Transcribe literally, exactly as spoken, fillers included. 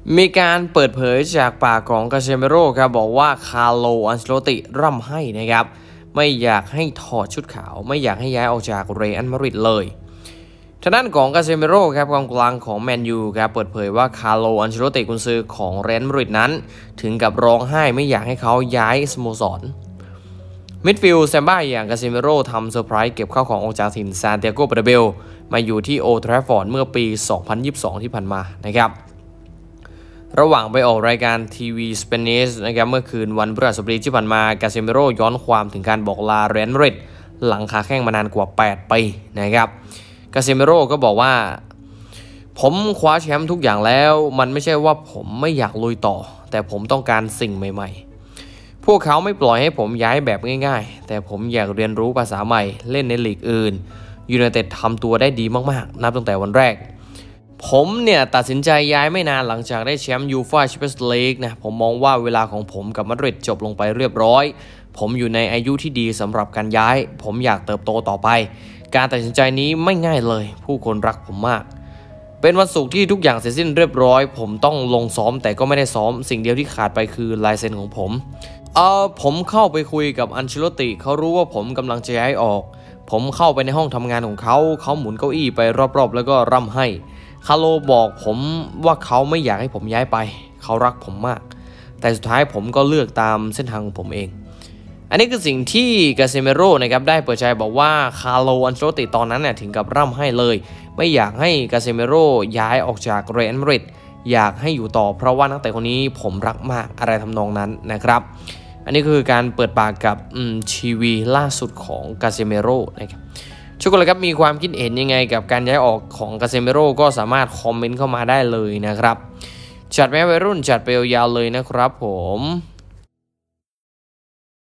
มีการเปิดเผยจากปากของกาเซเมโร่ครับบอกว่าคาร์โล อันเชโลติร่ำให้นะครับไม่อยากให้ถอดชุดขาวไม่อยากให้ย้ายออกจากเรอัลมาดริดเลยทางด้านของกาเซเมโร่ครับกองกลางของแมนยูครับเปิดเผยว่าคาร์โล อันเชโลติกุนซือของเรอัลมาดริดนั้นถึงกับร้องไห้ไม่อยากให้เขาย้ายสโมสรมิดฟิลด์แซมบ้าอย่างกาเซเมโร่ทำเซอร์ไพรส์เก็บข้าวของออกจากถิ่นซานเตียโก เบอร์นาเบลมาอยู่ที่โอลด์ แทรฟฟอร์ดเมื่อปี สองพันยี่สิบสอง ที่ผ่านมานะครับระหว่างไปออกรายการทีวีสเปนิชนะครับเมื่อคืนวันพฤหัสบดีที่ผ่านมากาเซเมโร่ย้อนความถึงการบอกลาเรอัลมาดริดหลังค้าแข้งมานานกว่าแปดปีนะครับกาเซเมโร่ก็บอกว่าผมคว้าแชมป์ทุกอย่างแล้วมันไม่ใช่ว่าผมไม่อยากลุยต่อแต่ผมต้องการสิ่งใหม่ๆพวกเขาไม่ปล่อยให้ผมย้ายแบบง่ายๆแต่ผมอยากเรียนรู้ภาษาใหม่เล่นในลีกอื่นยูไนเต็ดทำตัวได้ดีมากๆนับตั้งแต่วันแรกผมเนี่ยตัดสินใจย้ายไม่นานหลังจากได้แชมป์ยูฟ่าแชมเปี้ยนส์ลีกนะผมมองว่าเวลาของผมกับมาดริดจบลงไปเรียบร้อยผมอยู่ในอายุที่ดีสำหรับการย้ายผมอยากเติบโตต่อไปการตัดสินใจนี้ไม่ง่ายเลยผู้คนรักผมมากเป็นวันศุกร์ที่ทุกอย่างเสร็จสิ้นเรียบร้อยผมต้องลงซ้อมแต่ก็ไม่ได้ซ้อมสิ่งเดียวที่ขาดไปคือลายเซ็นของผมเออผมเข้าไปคุยกับอันเชโลติเขารู้ว่าผมกำลังจะย้ายออกผมเข้าไปในห้องทำงานของเขาเขาหมุนเก้าอี้ไปรอบๆแล้วก็ร่ำให้คาร์โลบอกผมว่าเขาไม่อยากให้ผมย้ายไปเขารักผมมากแต่สุดท้ายผมก็เลือกตามเส้นทางของผมเองอันนี้คือสิ่งที่กาเซเมโร่นะครับได้เปิดใจบอกว่าคาร์โล อันเชโลติตอนนั้นเนี่ยถึงกับร่ำให้เลยไม่อยากให้กาเซเมโร่ย้ายออกจากเรอัลมาดริดอยากให้อยู่ต่อเพราะว่านักเตะคนนี้ผมรักมากอะไรทำนองนั้นนะครับอันนี้คือการเปิดปากกับทีวีล่าสุดของกาเซเมโร่นะครับทุกคนเลยครับมีความคิดเห็นยังไงกับการย้ายออกของกาเซเมโร่ก็สามารถคอมเมนต์เข้ามาได้เลยนะครับจัดแม้วัยรุ่นจัดไปยาวๆเลยนะครับผม